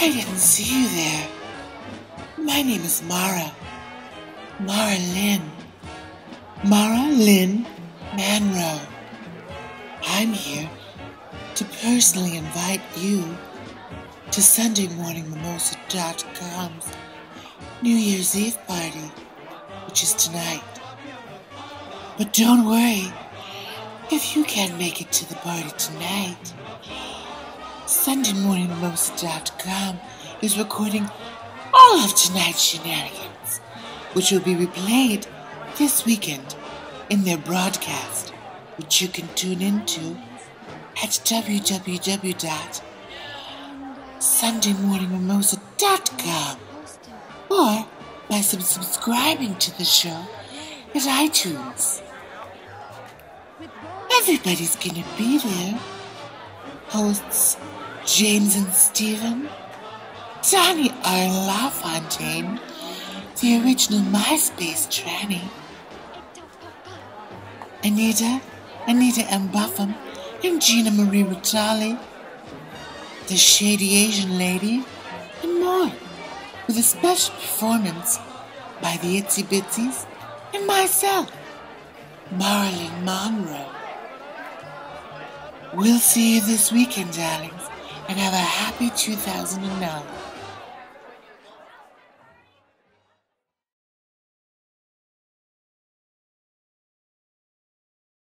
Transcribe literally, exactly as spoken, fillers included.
I didn't see you there. My name is Mara. Mara Lynn. Mara Lynn Monroe. I'm here to personally invite you to Sunday Morning Mimosa dot com's New Year's Eve party, which is tonight. But don't worry, if you can't make it to the party tonight, Sunday Morning Mimosa dot com is recording all of tonight's shenanigans, which will be replayed this weekend in their broadcast, which you can tune into at w w w dot sunday morning mimosa dot com or by sub- subscribing to the show at iTunes. Everybody's gonna be there. Hosts James and Stephen, Donnie R. LaFontaine, the original MySpace tranny, Anita, Anita M. Buffum, and Gina Marie Ritali, the Shady Asian Lady, and more, with a special performance by the Itsy Bitsies and myself, Marilyn Monroe. We'll see you this weekend, darlings, and have a happy two thousand nine.